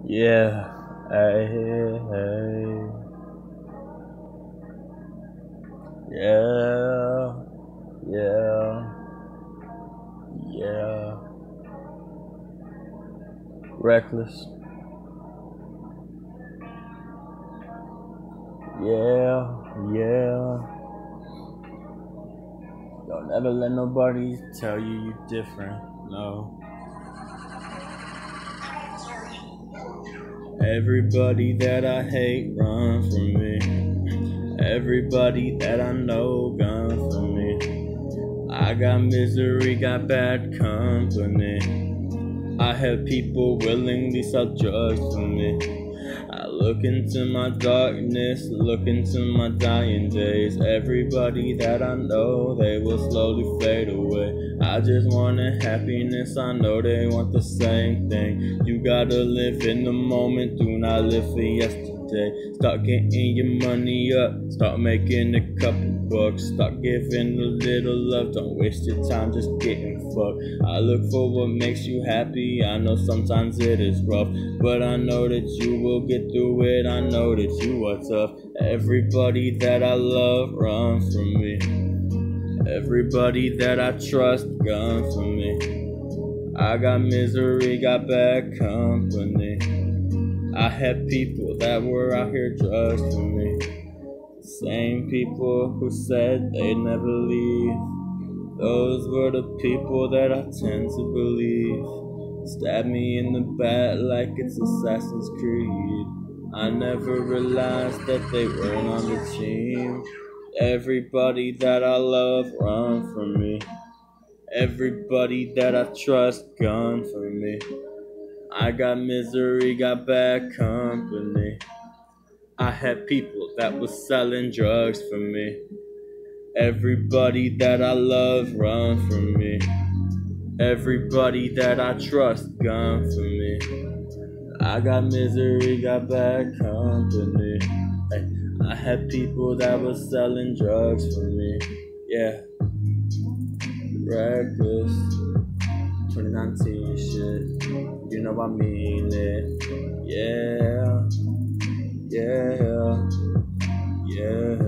Yeah, hey, hey, yeah, yeah, yeah. Reckless, yeah, yeah. Don't ever let nobody tell you different, no. Everybody that I hate run from me. Everybody that I know gone from me. I got misery, got bad company. I have people willingly sell drugs for me. I look into my darkness, look into my dying days. Everybody that I know, they will slowly fade away. I just wanted happiness, I know they want the same thing. You gotta live in the moment, do not live for yesterday. Start getting your money up, start making a couple bucks. Start giving a little love, don't waste your time just getting fucked. I look for what makes you happy, I know sometimes it is rough, but I know that you will get through it, I know that you are tough. Everybody that I love run from me. Everybody that I trust gone from me. I got misery, got bad company. I had people that were out here drugs for me. Same people who said they'd never leave. Those were the people that I tend to believe. Stab me in the back like it's Assassin's Creed. I never realized that they weren't on the team. Everybody that I love run from me. Everybody that I trust gone from me. I got misery, got bad company. I had people that was selling drugs for me. Everybody that I love run from me. Everybody that I trust gone from me. I got misery, got bad company. Hey, I had people that was selling drugs for me. Yeah. Reckless. 2019 shit. You know I mean it. Yeah. Yeah. Yeah.